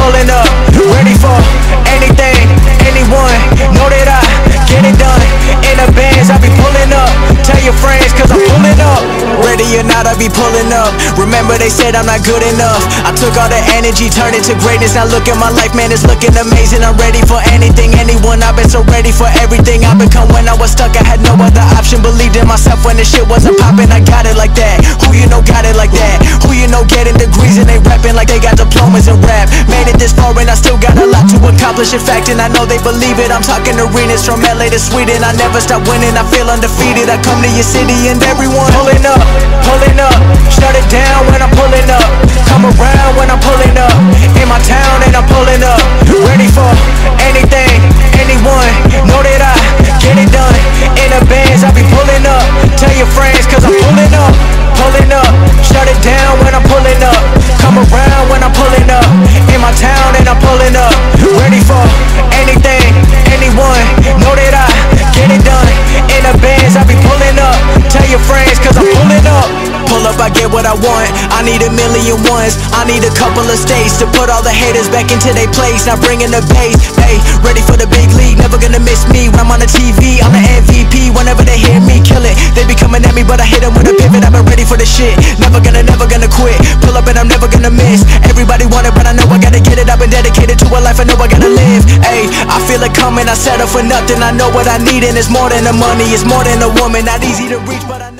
pulling up, ready for anything, anyone. Know that I get it done. In the bands, I be pulling up. Tell your friends, cause I'm pulling up. Ready or not, I be pulling up. Remember they said I'm not good enough. I took all the energy, turned it to greatness. Now look at my life, man, it's looking amazing. I'm ready for anything, anyone. I've been so ready for everything I've become. When I was stuck, I had no other option. Believed in myself when the shit wasn't popping. I got it like that. Who you know got it like that? Who you know getting degrees and they rapping like they got diplomas in rap? Made it this far and I still got a lot to accomplish. In fact, and I know they believe it. I'm talking arenas from LA to Sweden. I never stop winning, I feel undefeated. I come to your city and everyone pulling up, pulling up. Shut it down when I'm pulling up. Come around when I'm pulling up. In my town and I'm pulling up. Ready for anything, anyone. Know that I get it done. In the bands, I be pulling up. Tell your friends, cause I'm pulling up, pulling up. Shut it down when I'm pulling up. Come around when I'm pulling up. In my town and I'm pulling up. Ready for anything, anyone. Know that I get it done. In the bands, I be pulling up. Tell your friends, cause I'm pulling up. Pull up, I get what I want. I need 1,000,000 ones. I need a couple of states to put all the haters back into their place. Now bringing the bass, hey, ready for the big league. Never gonna miss me when I'm on the TV. I'm the MVP. Whenever they hear me kill it, they be coming at me, but I hit them with a pivot. I've been ready for the shit. Never gonna quit. Pull up and I'm never gonna miss. Everybody want it, but I know I gotta get it. I've been dedicated to a life I know I gotta live. Hey, I feel it coming. I settle for nothing. I know what I need, and it's more than the money. It's more than a woman. Not easy to reach, but I